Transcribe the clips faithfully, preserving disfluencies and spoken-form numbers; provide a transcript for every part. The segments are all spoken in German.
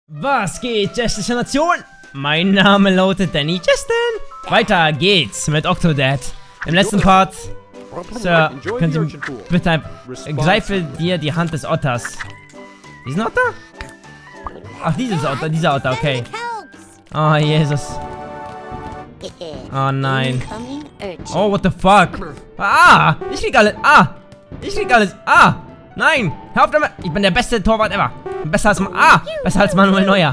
Was geht, Jestische Nation? Mein Name lautet Danny Justin. Weiter geht's mit Octodad. Im letzten Part, Sir, könnt ihr bitte greife dir die Hand des Otters. Diesen Otter? Ach, dieses Otter, dieser Otter, okay. Oh, Jesus. Oh, nein. Oh, what the fuck? Ah, ich krieg alles. Ah, ich krieg alles. Ah, nein. Hör auf damit. Ich bin der beste Torwart ever. Besser als, ah, besser als Manuel Neuer.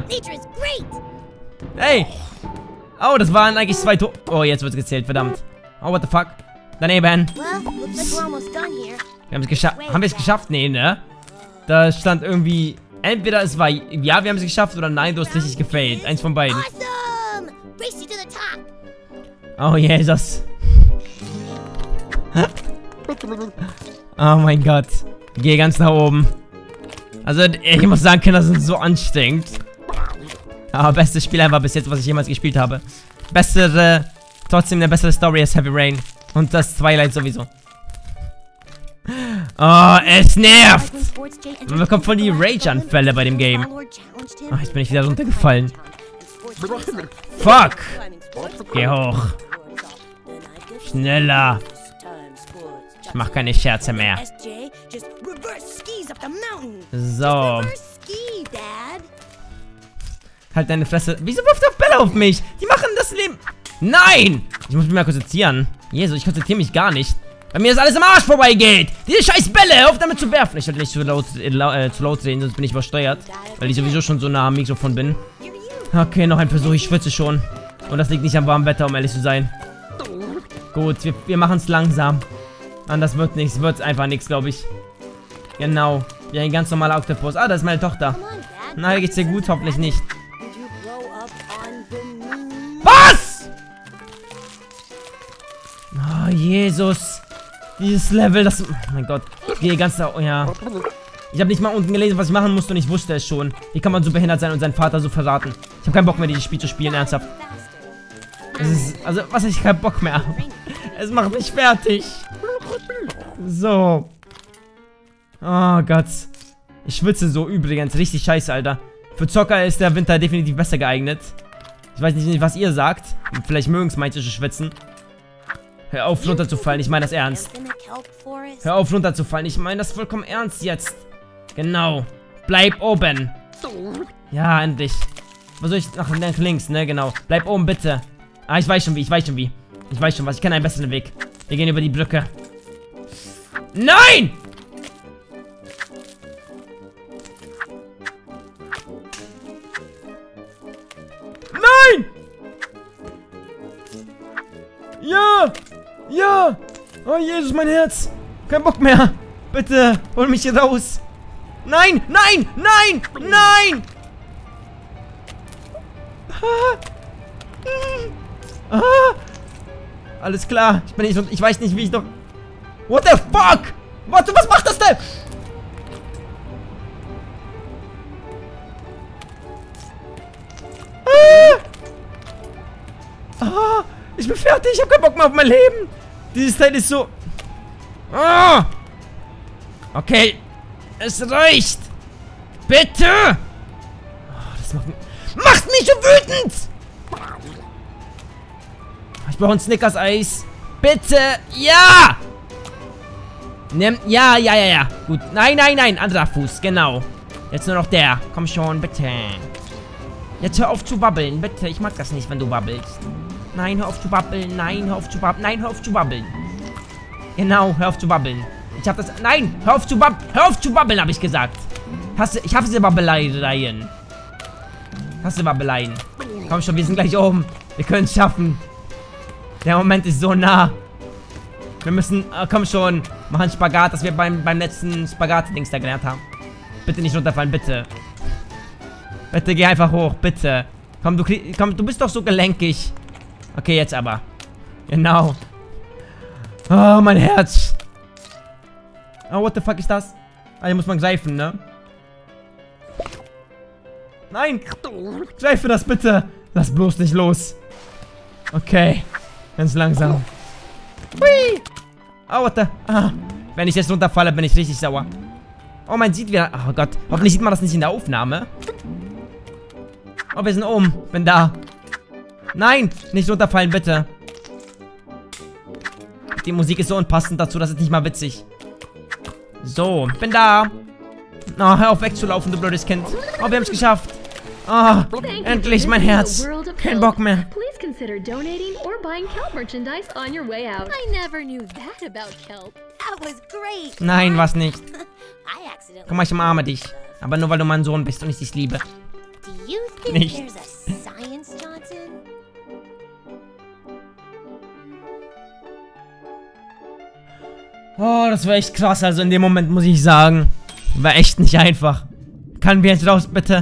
Hey. Oh, das waren eigentlich zwei Tore. Oh, jetzt wird's gezählt, verdammt. Oh, what the fuck? Daneben. Wir haben es geschafft. Haben wir es geschafft? Nee, ne? Da stand irgendwie, entweder es war, ja, wir haben es geschafft, oder nein, du hast richtig gefailt. Eins von beiden. Oh, Jesus. Oh mein Gott. Geh ganz nach oben. Also, ich muss sagen, Kinder sind so anstrengend. Aber bestes Spiel einfach bis jetzt, was ich jemals gespielt habe. Bessere, trotzdem eine bessere Story als Heavy Rain. Und das Twilight sowieso. Oh, es nervt! Man bekommt voll die Rage-Anfälle bei dem Game. Oh, jetzt bin ich wieder runtergefallen. Fuck! Geh hoch. Schneller. Ich mach keine Scherze mehr. So. Halt deine Fresse. Wieso wirft der Bälle auf mich? Die machen das Leben. Nein! Ich muss mich mal konzentrieren. Jesus, ich konzentriere mich gar nicht. Bei mir ist alles im Arsch vorbeigeht. Diese scheiß Bälle, auf damit zu werfen. Ich sollte nicht zu laut, äh, zu laut reden, sonst bin ich übersteuert. Weil ich sowieso schon so nah am Mikrofon bin. Okay, noch ein Versuch. Ich schwitze schon. Und das liegt nicht am warmen Wetter, um ehrlich zu sein. Gut, wir, wir machen es langsam. Anders wird nichts. Wird einfach nichts, glaube ich. Genau. Ja, ein ganz normaler Oktopus. Ah, das ist meine Tochter. Na, geht's dir gut? Hoffentlich nicht. Was? Oh, Jesus. Dieses Level, das... Oh mein Gott. Ich gehe ganz da... Oh, ja. Ich habe nicht mal unten gelesen, was ich machen musste und ich wusste es schon. Wie kann man so behindert sein und seinen Vater so verraten? Ich habe keinen Bock mehr, dieses Spiel zu spielen, ernsthaft. Es ist... Also, was ist? Ich keinen Bock mehr. Es macht mich fertig. So. Oh Gott. Ich schwitze so übrigens. Richtig scheiße, Alter. Für Zocker ist der Winter definitiv besser geeignet. Ich weiß nicht, was ihr sagt. Vielleicht mögen es manche schwitzen. Hör auf, runterzufallen. Ich meine das ernst. Hör auf, runterzufallen. Ich meine das vollkommen ernst jetzt. Genau. Bleib oben. Ja, endlich. Was soll ich... Ach, nach links, ne? Genau. Bleib oben, bitte. Ah, ich weiß schon wie. Ich weiß schon wie. Ich weiß schon was. Ich kenne einen besseren Weg. Wir gehen über die Brücke. Nein! Nein! Ja! Ja! Oh Jesus, mein Herz! Kein Bock mehr! Bitte, hol mich hier raus! Nein! Nein! Nein! Nein! Ah. Ah. Alles klar. Ich bin nicht... Ich weiß nicht, wie ich noch... What the fuck? Warte, was macht das denn? Ah. Ah. Ich bin fertig. Ich habe keinen Bock mehr auf mein Leben. Dieses Teil ist so... Ah. Okay. Es reicht. Bitte. Oh, das macht mich... Macht mich so wütend. Ich brauche ein Snickers-Eis. Bitte. Ja. Nimm. Ja, ja, ja, ja. Gut. Nein, nein, nein. Anderer Fuß. Genau. Jetzt nur noch der. Komm schon, bitte. Jetzt hör auf zu babbeln. Bitte. Ich mag das nicht, wenn du babbelst. Nein, hör auf zu babbeln. Nein, hör auf zu babbeln. Nein, hör auf zu babbeln. Genau, hör auf zu babbeln. Ich hab das... Nein, hör auf zu babbeln. Hör auf zu babbeln, habe ich gesagt. Hasse, ich hasse Babbeleien. Hasse Babbeleien. Komm schon, wir sind gleich oben. Wir können es schaffen. Der Moment ist so nah. Wir müssen... Oh, komm schon. Machen Spagat, das wir beim, beim letzten Spagat-Dings da gelernt haben. Bitte nicht runterfallen, bitte. Bitte geh einfach hoch, bitte. Komm, du komm, du bist doch so gelenkig. Okay, jetzt aber. Genau. Oh, mein Herz. Oh, what the fuck ist das? Ah, hier muss man greifen, ne? Nein! Greife das bitte! Lass bloß nicht los. Okay. Ganz langsam. Hui! Oh, what the... Ah. Wenn ich jetzt runterfalle, bin ich richtig sauer. Oh, man sieht wieder... Oh Gott. Hoffentlich sieht man das nicht in der Aufnahme. Oh, wir sind oben. Bin da. Nein, nicht runterfallen, bitte. Die Musik ist so unpassend dazu, das ist nicht mal witzig. So, bin da. Oh, hör auf wegzulaufen, du blödes Kind. Oh, wir haben es geschafft. Oh, endlich mein Herz. Kein Bock mehr. Please consider donating or buying kelp merchandise on your way out. I never knew that about kelp. That was great. Nein, was nicht. I accidentally. Guck mal, ich umarme dich. Aber nur, weil du mein Sohn bist und ich dich liebe. Do you think Nicht. there's a science Johnson? Oh, das war echt krass, also in dem Moment muss ich sagen. War echt nicht einfach. Kann wir jetzt raus, bitte?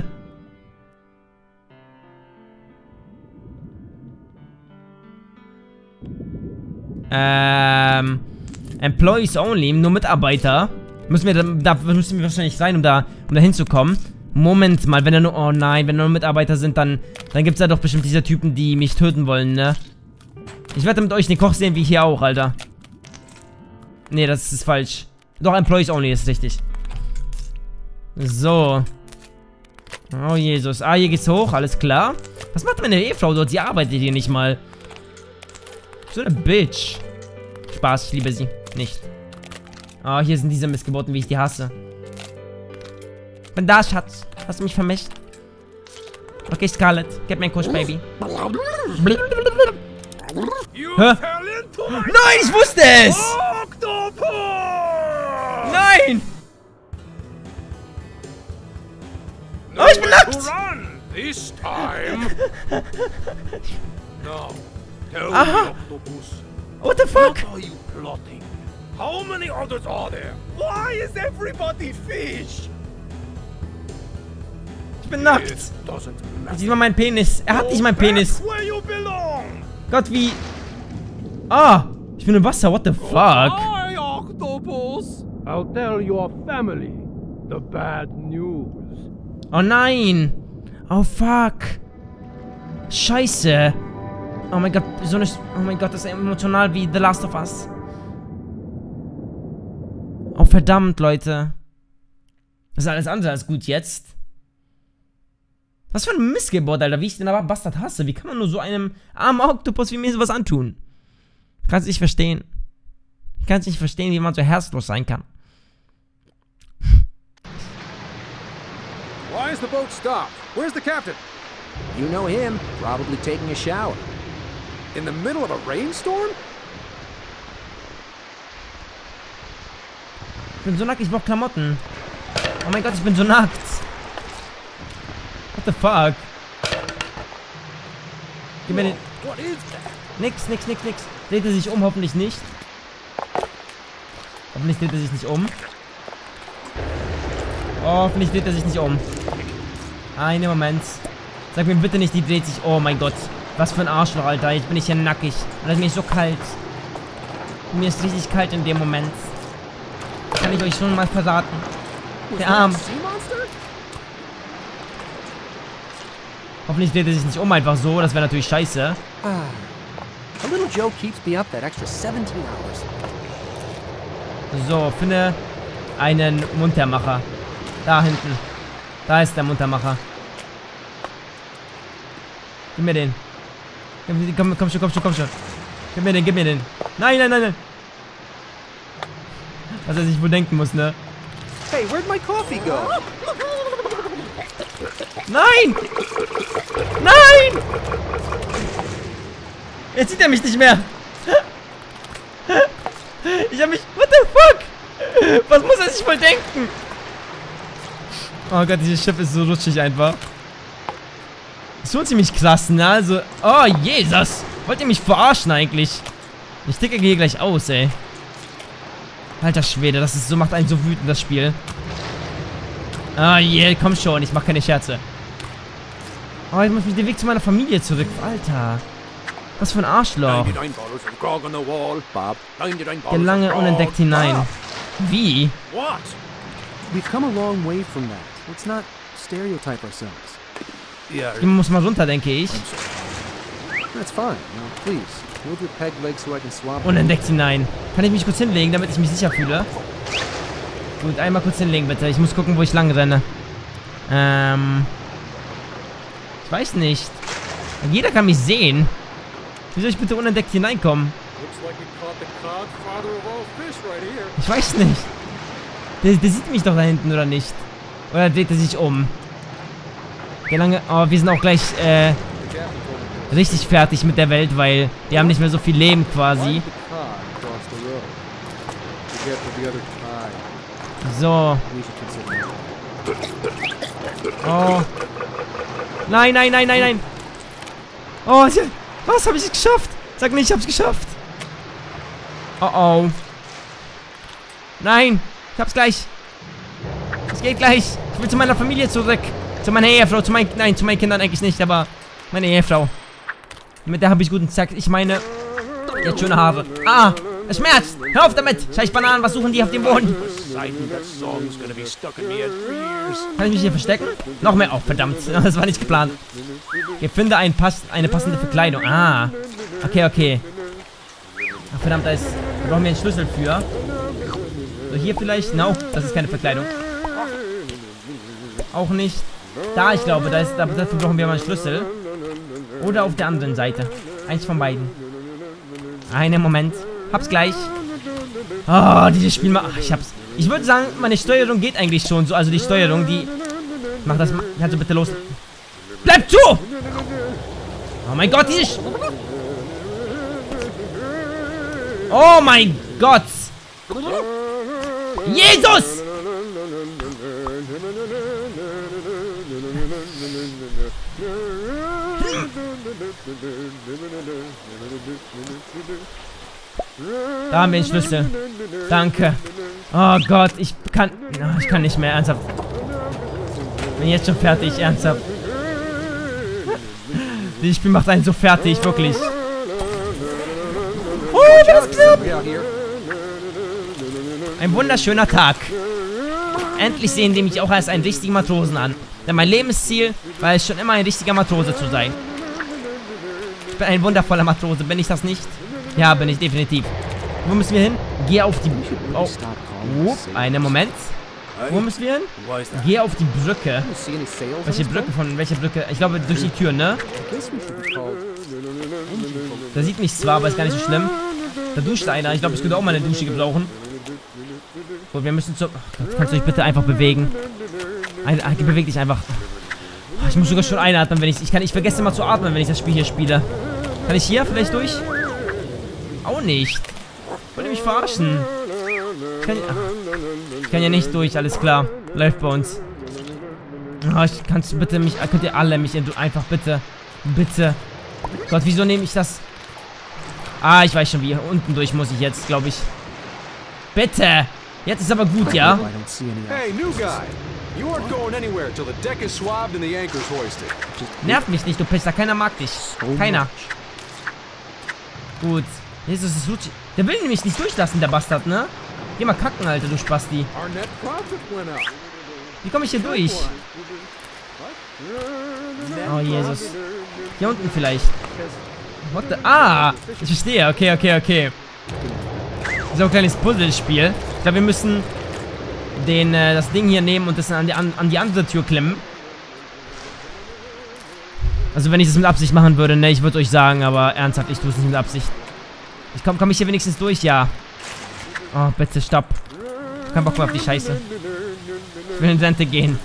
Ähm... Employees only, nur Mitarbeiter. Müssen wir da, da müssen wir wahrscheinlich rein, um da, um da hinzukommen. Moment mal, wenn da nur, oh nein, wenn da nur Mitarbeiter sind, dann, dann gibt es da doch bestimmt diese Typen, die mich töten wollen, ne? Ich werde mit euch den Koch sehen, wie hier auch, Alter. Nee, das ist falsch. Doch, Employees only ist richtig. So. Oh, Jesus. Ah, hier geht's hoch, alles klar. Was macht meine Ehefrau dort? Sie arbeitet hier nicht mal. So eine Bitch. Spaß, ich liebe sie. Nicht. Ah, hier sind diese Missgeburten, wie ich die hasse. Bin da, Schatz. Hast du mich vermisst? Okay, Scarlett. Gib mir einen Kuss, Baby. Hä? Nein, ich wusste es! Nein! Oh, ich bin nackt! Aha! What the fuck? What are you plotting? How many others are there? Why is everybody fish? Ich bin nackt. It doesn't matter. Sieh mal meinen Penis. Er hat nicht meinen Penis. Where you belong. Gott, wie... Ah! Ich bin im Wasser. What the fuck? Hi, octopus. I'll tell your family the bad news. Oh nein! Oh fuck! Scheiße! Oh mein Gott, so eine... Oh mein Gott, das ist emotional wie The Last of Us. Oh verdammt, Leute. Das ist alles andere als gut jetzt. Was für ein Missgeburt, Alter. Wie ich den aber Bastard hasse. Wie kann man nur so einem armen Oktopus wie mir sowas antun? Ich kann es nicht verstehen. Ich kann es nicht verstehen, wie man so herzlos sein kann. Why is the boat stopped? Where's the captain? You know him, probably taking a shower. In the middle of a rainstorm? Ich bin so nackt, ich brauch Klamotten. Oh mein Gott, ich bin so nackt. What the fuck? Gib mir den... What is that? Nix, nix, nix, nix. Dreht er sich um? Hoffentlich nicht. Hoffentlich dreht er sich nicht um. Oh, hoffentlich dreht er sich nicht um. Einen Moment. Sag mir bitte nicht, die dreht sich... Oh mein Gott. Was für ein Arschloch, Alter. Jetzt bin ich hier nackig. Und es ist mir so kalt. Mir ist richtig kalt in dem Moment. Kann ich euch schon mal verraten. Der Arm. Hoffentlich dreht er sich nicht um, einfach so. Das wäre natürlich scheiße. Ah, a little Joe keeps me up that extra seventeen hours. So, finde einen Muntermacher. Da hinten. Da ist der Muntermacher. Gib mir den. Komm, komm schon, komm schon, komm schon. Gib mir den, gib mir den. Nein, nein, nein, nein. Was er sich wohl denken muss, ne? Hey, where'd my coffee go? Nein! Nein! Jetzt sieht er mich nicht mehr. Ich hab mich... What the fuck? Was muss er sich wohl denken? Oh Gott, dieses Schiff ist so rutschig einfach. Ist schon ziemlich krass, ne? Also... Oh, Jesus! Wollt ihr mich verarschen eigentlich? Ich ticke hier gleich aus, ey. Alter Schwede, das ist so, macht einen so wütend, das Spiel. Ah, yeah, komm schon, ich mach keine Scherze. Oh, ich muss mich den Weg zu meiner Familie zurück. Alter. Was für ein Arschloch. ninety-nine bottles of grog on the wall, Bob. ninety-nine bottles Der lange of grog. unentdeckt hinein. Wie? What? We've come a long way from that. Let's not stereotype ourselves. Yeah, Ich muss mal runter, denke ich. That's fine. Now, please, move your peg leg so I can swap. Unentdeckt hinein. Kann ich mich kurz hinlegen, damit ich mich sicher fühle? Gut, einmal kurz hinlegen, bitte. Ich muss gucken, wo ich lang renne. Ähm... Ich weiß nicht. Jeder kann mich sehen. Wie soll ich bitte unentdeckt hineinkommen? Ich weiß nicht. Der, der sieht mich doch da hinten, oder nicht? Oder dreht er sich um? Wie lange? Oh, wir sind auch gleich, äh, richtig fertig mit der Welt, weil wir haben nicht mehr so viel Leben quasi. So. Oh. Nein, nein, nein, nein, nein. Oh, was? Habe ich es geschafft? Sag nicht, ich hab's geschafft. Oh, oh. Nein, ich hab's gleich. Es geht gleich. Ich will zu meiner Familie zurück. Zu meiner Ehefrau, zu meinen, nein, zu meinen Kindern eigentlich nicht, aber meine Ehefrau. Mit der habe ich guten Zack. Ich meine, die hat schöne Haare. Ah, es schmerzt. Hör auf damit. Scheiß Bananen, was suchen die auf dem Boden? Kann ich mich hier verstecken? Noch mehr. Oh, verdammt. Das war nicht geplant. Okay, finde ein Pass eine passende Verkleidung. Ah. Okay, okay. Ach, verdammt, da ist. Da brauchen wir einen Schlüssel für. So, hier vielleicht. No, das ist keine Verkleidung. Auch nicht. Da, ich glaube, da ist, dafür brauchen wir mal einen Schlüssel. Oder auf der anderen Seite. Eins von beiden. Einen Moment. Hab's gleich. Oh, dieses Spiel macht. Ich hab's. Ich würde sagen, meine Steuerung geht eigentlich schon so. Also die Steuerung, die. Mach das mal. Kannst du bitte los. Bleib zu! Oh mein Gott, dieses. Oh mein Gott! Jesus! Da haben wir den Schlüssel. Danke. Oh Gott, ich kann... Oh, ich kann nicht mehr, ernsthaft. Bin jetzt schon fertig, ernsthaft. Dieses Spiel macht einen so fertig, wirklich. Oh, das ist knapp. Ein wunderschöner Tag. Endlich sehen die mich auch als einen richtigen Matrosen an. Denn mein Lebensziel war es schon immer, ein richtiger Matrose zu sein. Ich bin ein wundervoller Matrose, bin ich das nicht? Ja, bin ich definitiv. Wo müssen wir hin? Geh auf die... Oh. Oh, einen Moment. Wo müssen wir hin? Geh auf die Brücke. Welche Brücke? Von welcher Brücke? Ich glaube, durch die Tür, ne? Da sieht mich zwar, aber ist gar nicht so schlimm. Da duscht einer. Ich glaube, ich könnte auch mal eine Dusche gebrauchen. Gut, wir müssen zur... Oh Gott, kannst du dich bitte einfach bewegen? Ein, ein, beweg dich einfach. Ich muss sogar schon einatmen, wenn ich... Ich kann... Ich vergesse immer zu atmen, wenn ich das Spiel hier spiele. Kann ich hier vielleicht durch? Auch nicht. Wollt ihr mich verarschen? Ich kann, ich kann ja nicht durch, alles klar. Läuft bei uns. Oh, ich, kannst du bitte mich... Könnt ihr alle mich... Einfach bitte. Bitte. Gott, wieso nehme ich das... Ah, ich weiß schon wie. Unten durch muss ich jetzt, glaube ich. Bitte. Jetzt ist aber gut, ja? Hey, new guy. You aren't going anywhere till the deck is swabbed and the anchor's hoisted. Nerv mich nicht, du Pisser. Keiner mag dich. Keiner. Gut. Jesus, das ist Rutschi. Der will nämlich nicht durchlassen, der Bastard, ne? Geh mal kacken, Alter, du Spasti. Wie komme ich hier durch? Oh, Jesus. Hier unten vielleicht. What the... Ah! Ich verstehe. Okay, okay, okay. Das ist auch ein kleines Puzzlespiel. Ich glaube, wir müssen den, äh, das Ding hier nehmen und das an die, an, an die andere Tür klemmen. Also, wenn ich das mit Absicht machen würde, ne? Ich würde euch sagen, aber ernsthaft, ich tue es nicht mit Absicht. Ich komm, komm ich hier wenigstens durch, ja. Oh, bitte, stopp. Ich hab keinen Bock mehr auf die Scheiße. Ich will in Rente gehen.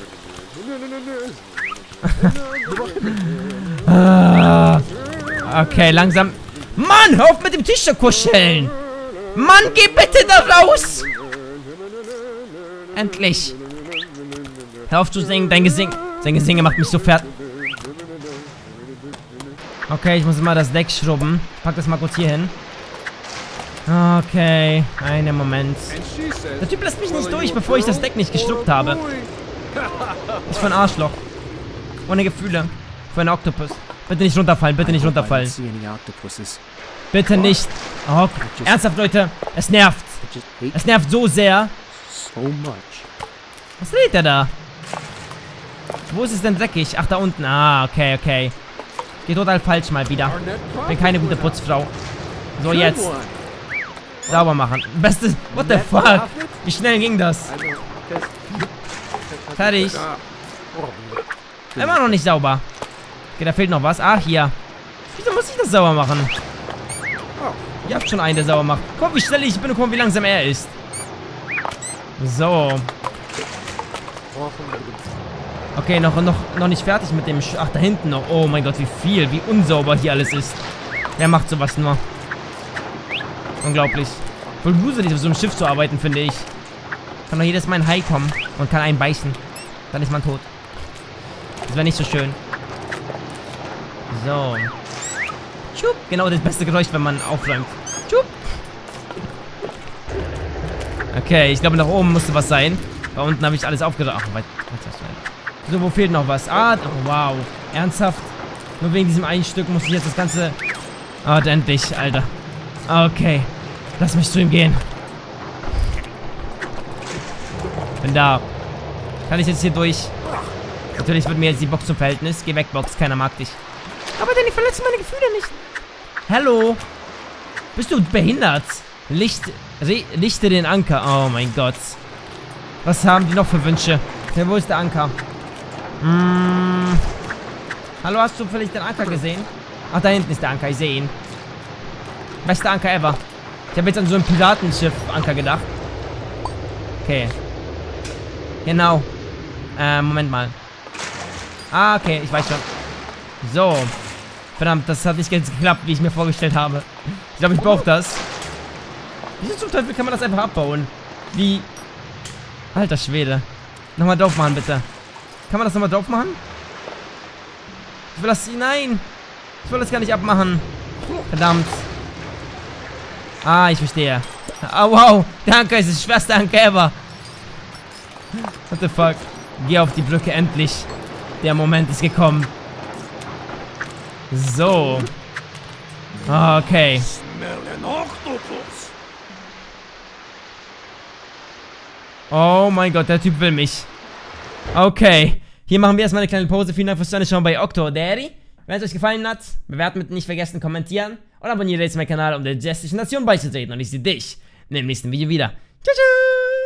ah, okay, langsam. Mann, hör auf mit dem Tisch zu kuscheln. Mann, geh bitte da raus. Endlich. Hör auf zu singen, dein Gesing. Dein Gesinge macht mich so fertig. Okay, ich muss mal das Deck schrubben. Ich pack das mal kurz hier hin. Okay, einen Moment. Der Typ lässt mich nicht durch, bevor ich das Deck nicht geschrubbt habe. Ist für ein Arschloch. Ohne Gefühle. Für einen Oktopus. Bitte nicht runterfallen, bitte nicht runterfallen. Bitte nicht. Oh, ernsthaft, Leute. Es nervt. Es nervt so sehr. Was dreht der da? Wo ist es denn dreckig? Ach, da unten. Ah, okay, okay. Geht total falsch mal wieder. Bin keine gute Putzfrau. So, jetzt. Sauber machen. Bestes. What the fuck? Wie schnell ging das? Fertig. Immer noch nicht sauber. Okay, da fehlt noch was. Ah, hier. Wieso muss ich das sauber machen? Ihr habt schon einen, der sauber macht. Guck, wie schnell ich bin und guck, wie langsam er ist. So. Okay, noch, noch, noch nicht fertig mit dem... Sch Ach, da hinten noch. Oh mein Gott, wie viel, wie unsauber hier alles ist. Wer macht sowas nur? Unglaublich. Voll gruselig, auf so einem Schiff zu arbeiten, finde ich. Kann doch jedes Mal ein Hai kommen und kann einen beißen. Dann ist man tot. Das wäre nicht so schön. So. Tschup. Genau das beste Geräusch, wenn man aufräumt. Tschup. Okay, ich glaube, nach oben musste was sein. Da unten habe ich alles aufgeräumt. Ach, weit, weit, so, wo fehlt noch was? Ah, oh, wow. Ernsthaft? Nur wegen diesem einen Stück muss ich jetzt das Ganze... Ah, oh, endlich, Alter. Okay. Lass mich zu ihm gehen. Bin da. Kann ich jetzt hier durch? Natürlich wird mir jetzt die Box zum Verhältnis. Geh weg, Box. Keiner mag dich. Aber Danny, verletzt meine Gefühle nicht. Hallo? Bist du behindert? Licht... Lichte den Anker. Oh mein Gott. Was haben die noch für Wünsche? Ja, wo ist der Anker? Hm. Hallo, hast du vielleicht den Anker gesehen? Ach, da hinten ist der Anker. Ich sehe ihn. Bester Anker ever. Ich habe jetzt an so ein Piratenschiff-Anker gedacht. Okay. Genau. Äh, Moment mal. Ah, okay, ich weiß schon. So. Verdammt, das hat nicht ganz geklappt, wie ich mir vorgestellt habe. Ich glaube, ich brauche das. Wieso zum Teufel kann man das einfach abbauen? Wie... Alter Schwede. Nochmal drauf machen, bitte. Kann man das nochmal drauf machen? Ich will das... Nein! Ich will das gar nicht abmachen. Verdammt. Ah, ich verstehe. Ah, wow. Der Anker ist das schwerste Anker ever. What the fuck? Geh auf die Brücke, endlich. Der Moment ist gekommen. So. Okay. Oh mein Gott, der Typ will mich. Okay. Hier machen wir erstmal eine kleine Pause. Vielen Dank fürs Zuschauen bei Octodaddy. Wenn es euch gefallen hat, bewerten mit nicht vergessen, kommentieren. Und abonniert jetzt meinen Kanal, um der Jessischen Nation beizutreten. Und ich sehe dich in dem nächsten Video wieder. Tschüss.